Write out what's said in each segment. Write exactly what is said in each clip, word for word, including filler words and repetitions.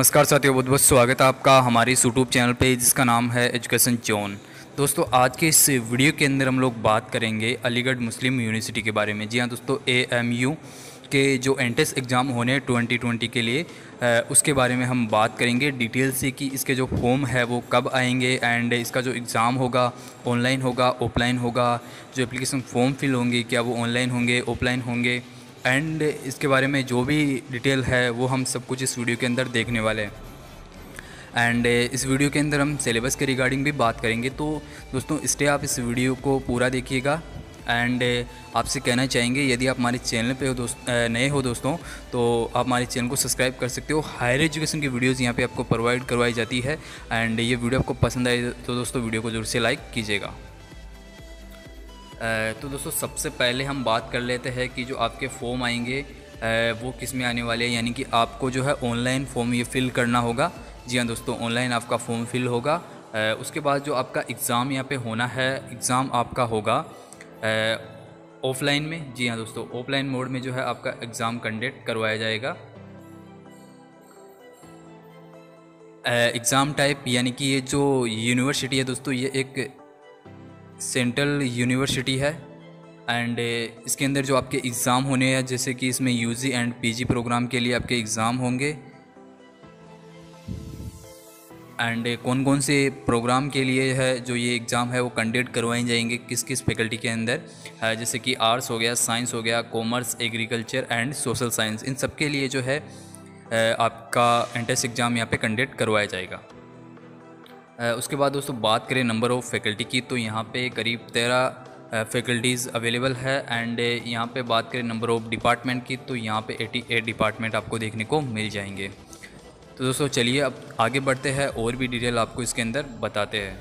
नमस्कार साथियों, बहुत बहुत स्वागत है आपका हमारे इस यूट्यूब चैनल पे जिसका नाम है एजुकेशन जोन। दोस्तों, आज के इस वीडियो के अंदर हम लोग बात करेंगे अलीगढ़ मुस्लिम यूनिवर्सिटी के बारे में। जी हाँ दोस्तों, ए एम यू के जो एंट्रेंस एग्ज़ाम होने हैं ट्वेंटी ट्वेंटी के लिए, उसके बारे में हम बात करेंगे डिटेल से कि इसके जो फॉर्म है वो कब आएंगे एंड इसका जो एग्ज़ाम होगा ऑनलाइन होगा ऑफलाइन होगा, जो एप्लीकेशन फॉर्म फिल होंगे क्या वो ऑनलाइन होंगे ऑफलाइन होंगे, एंड इसके बारे में जो भी डिटेल है वो हम सब कुछ इस वीडियो के अंदर देखने वाले हैं। एंड इस वीडियो के अंदर हम सिलेबस के रिगार्डिंग भी बात करेंगे। तो दोस्तों, इसलिए आप इस वीडियो को पूरा देखिएगा। एंड आपसे कहना चाहेंगे, यदि आप हमारे चैनल पे हो दोस्त नए हो दोस्तों, तो आप हमारे चैनल को सब्सक्राइब कर सकते हो। हायर एजुकेशन की वीडियोज़ यहाँ पे आपको प्रोवाइड करवाई जाती है। एंड ये वीडियो आपको पसंद आए तो दोस्तों वीडियो को जरूर से लाइक कीजिएगा। तो दोस्तों, सबसे पहले हम बात कर लेते हैं कि जो आपके फॉर्म आएंगे वो किस में आने वाले हैं, यानी कि आपको जो है ऑनलाइन फॉर्म ये फिल करना होगा। जी हाँ दोस्तों, ऑनलाइन आपका फॉर्म फिल होगा। उसके बाद जो आपका एग्ज़ाम यहाँ पे होना है, एग्ज़ाम आपका होगा ऑफलाइन में। जी हाँ दोस्तों, ऑफलाइन मोड में जो है आपका एग्ज़ाम कंडक्ट करवाया जाएगा। एग्ज़ाम टाइप यानी कि ये जो यूनिवर्सिटी है दोस्तों, ये एक सेंट्रल यूनिवर्सिटी है। एंड इसके अंदर जो आपके एग्ज़ाम होने हैं, जैसे कि इसमें यूजी एंड पीजी प्रोग्राम के लिए आपके एग्ज़ाम होंगे। एंड कौन कौन से प्रोग्राम के लिए है जो ये एग्ज़ाम है वो कंडक्ट करवाए जाएंगे, किस किस फैकल्टी के अंदर, जैसे कि आर्ट्स हो गया, साइंस हो गया, commerce, agriculture and social science, इन सब के लिए जो है आपका एंट्रेंस एग्ज़ाम यहाँ पे कंडक्ट करवाया जाएगा। उसके बाद दोस्तों, बात करें नंबर ऑफ़ फैकल्टी की, तो यहाँ पे करीब तेरह फैकल्टीज़ अवेलेबल है। एंड यहाँ पे बात करें नंबर ऑफ़ डिपार्टमेंट की, तो यहाँ पे अठासी डिपार्टमेंट आपको देखने को मिल जाएंगे। तो दोस्तों चलिए अब आगे बढ़ते हैं और भी डिटेल आपको इसके अंदर बताते हैं।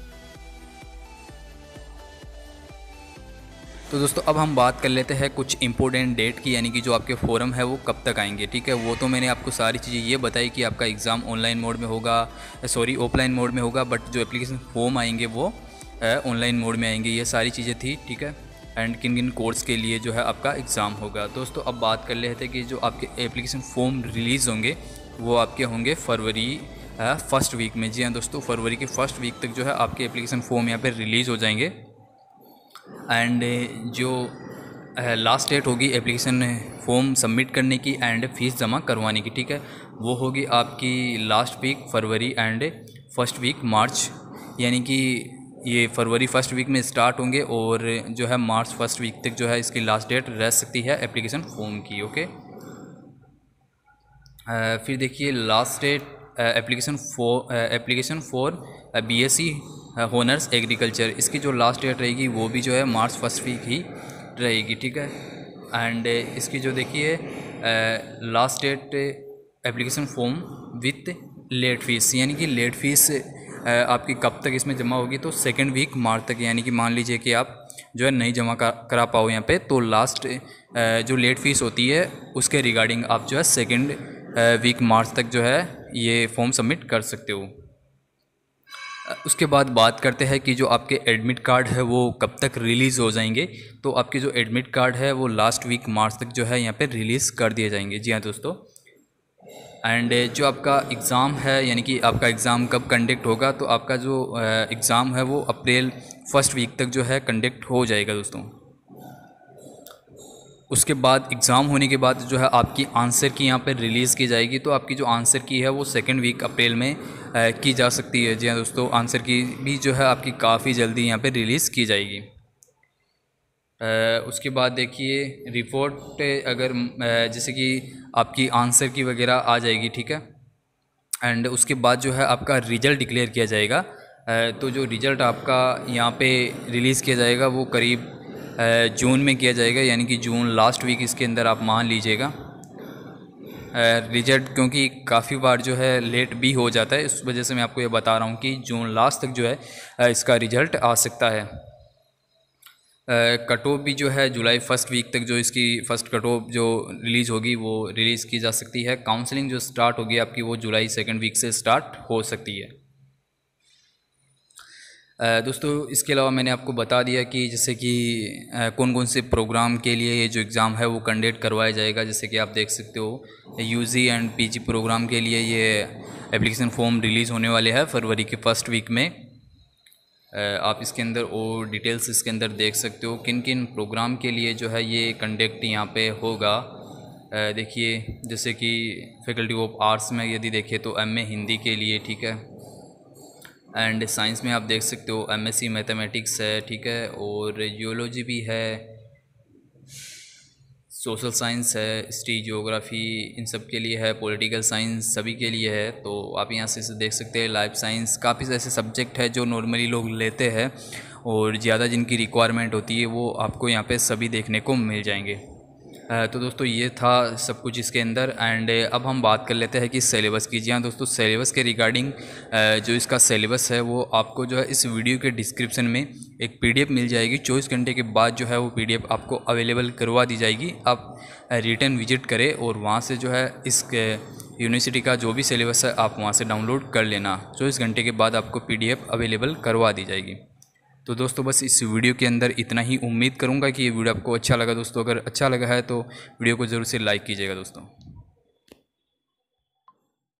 तो दोस्तों, अब हम बात कर लेते हैं कुछ इंपॉर्टेंट डेट की, यानी कि जो आपके फॉर्म है वो कब तक आएंगे। ठीक है, वो तो मैंने आपको सारी चीज़ें ये बताई कि आपका एग्ज़ाम ऑनलाइन मोड में होगा, सॉरी ऑफलाइन मोड में होगा, बट जो एप्लीकेशन फॉर्म आएंगे वो ऑनलाइन मोड में आएंगे, ये सारी चीज़ें थी। ठीक है, एंड किन किन कोर्स के लिए जो है आपका एग्ज़ाम होगा। दोस्तों, अब बात कर लेते हैं कि जो आपके एप्लीकेशन फॉर्म रिलीज़ होंगे वो आपके होंगे फरवरी फर्स्ट वीक में। जी हाँ दोस्तों, फरवरी के फर्स्ट वीक तक जो है आपके एप्लीकेशन फॉर्म यहाँ पर रिलीज़ हो जाएंगे। एंड जो लास्ट डेट होगी एप्लीकेशन फॉर्म सबमिट करने की एंड फीस जमा करवाने की, ठीक है, वो होगी आपकी last week February and first week March, यानी कि ये फरवरी फर्स्ट वीक में स्टार्ट होंगे और जो है मार्च फर्स्ट वीक तक जो है इसकी लास्ट डेट रह सकती है एप्लीकेशन फॉर्म की। ओके, uh, फिर देखिए last date application for application for BSc honours agriculture, इसकी जो लास्ट डेट रहेगी वो भी जो है मार्च फर्स्ट वीक ही रहेगी। ठीक है, एंड इसकी जो देखिए last date application form with late fees, यानी कि लेट फीस आपकी कब तक इसमें जमा होगी, तो सेकेंड वीक मार्च तक। यानी कि मान लीजिए कि आप जो है नहीं जमा करा पाओ यहाँ पे, तो लास्ट जो लेट फीस होती है उसके रिगार्डिंग आप जो है सेकेंड वीक मार्च तक जो है ये फॉर्म सबमिट कर सकते हो। उसके बाद बात करते हैं कि जो आपके एडमिट कार्ड है वो कब तक रिलीज़ हो जाएंगे। तो आपके जो एडमिट कार्ड है वो लास्ट वीक मार्च तक जो है यहाँ पे रिलीज़ कर दिए जाएंगे। जी हाँ दोस्तों, एंड जो आपका एग्ज़ाम है, यानी कि आपका एग्ज़ाम कब कंडक्ट होगा, तो आपका जो एग्ज़ाम है वो अप्रैल फर्स्ट वीक तक जो है कंडक्ट हो जाएगा दोस्तों। उसके बाद एग्ज़ाम होने के बाद जो है आपकी आंसर की यहाँ पे रिलीज़ की जाएगी। तो आपकी जो आंसर की है वो सेकेंड वीक अप्रैल में आ, की जा सकती है। जी हाँ दोस्तों, आंसर की भी जो है आपकी काफ़ी जल्दी यहाँ पे रिलीज़ की जाएगी। आ, उसके बाद देखिए रिपोर्ट, अगर आ, जैसे कि आपकी आंसर की वगैरह आ जाएगी, ठीक है, एंड उसके बाद जो है आपका रिज़ल्ट डिक्लेयर किया जाएगा। आ, तो जो रिज़ल्ट आपका यहाँ पे रिलीज़ किया जाएगा वो करीब जून में किया जाएगा, यानी कि जून लास्ट वीक इसके अंदर आप मान लीजिएगा रिजल्ट, क्योंकि काफ़ी बार जो है लेट भी हो जाता है, इस वजह से मैं आपको ये बता रहा हूँ कि जून लास्ट तक जो है इसका रिज़ल्ट आ सकता है। कट ऑफ भी जो है जुलाई फर्स्ट वीक तक जो इसकी फ़र्स्ट कट ऑफ जो रिलीज़ होगी वो रिलीज़ की जा सकती है। काउंसलिंग जो स्टार्ट होगी आपकी वो जुलाई सेकेंड वीक से स्टार्ट हो सकती है। अ, दोस्तों इसके अलावा मैंने आपको बता दिया कि जैसे कि अ, कौन कौन से प्रोग्राम के लिए ये जो एग्ज़ाम है वो कंडक्ट करवाया जाएगा। जैसे कि आप देख सकते हो यूजी एंड पीजी प्रोग्राम के लिए ये एप्लीकेशन फॉर्म रिलीज़ होने वाले हैं फरवरी के फर्स्ट वीक में। अ, आप इसके अंदर और डिटेल्स इसके अंदर देख सकते हो किन किन प्रोग्राम के लिए जो है ये कंडक्ट यहाँ पे होगा। अ, देखिए जैसे कि फैकल्टी ऑफ आर्ट्स में यदि देखें तो एमए हिंदी के लिए, ठीक है। एंड साइंस में आप देख सकते हो एमएससी मैथमेटिक्स है, ठीक है, और जियोलॉजी भी है, सोशल साइंस है, हिस्ट्री, ज्योग्राफी, इन सब के लिए है, पॉलिटिकल साइंस सभी के लिए है। तो आप यहाँ से देख सकते हैं लाइफ साइंस, काफ़ी ऐसे सब्जेक्ट है जो नॉर्मली लोग लेते हैं और ज़्यादा जिनकी रिक्वायरमेंट होती है वो आपको यहाँ पे सभी देखने को मिल जाएंगे। अ, तो दोस्तों ये था सब कुछ इसके अंदर। एंड अब हम बात कर लेते हैं कि सिलेबस की। जी हाँ दोस्तों, सिलेबस के रिगार्डिंग जो इसका सिलेबस है वो आपको जो है इस वीडियो के डिस्क्रिप्शन में एक पीडीएफ मिल जाएगी। चौबीस घंटे के बाद जो है वो पीडीएफ आपको अवेलेबल करवा दी जाएगी। आप रिटर्न विजिट करें और वहाँ से जो है इस यूनिवर्सिटी का जो भी सिलेबस है आप वहाँ से डाउनलोड कर लेना। चौबीस घंटे के बाद आपको पीडीएफ अवेलेबल करवा दी जाएगी। तो दोस्तों बस इस वीडियो के अंदर इतना ही। उम्मीद करूंगा कि ये वीडियो आपको अच्छा लगा। दोस्तों अगर अच्छा लगा है तो वीडियो को ज़रूर से लाइक कीजिएगा दोस्तों।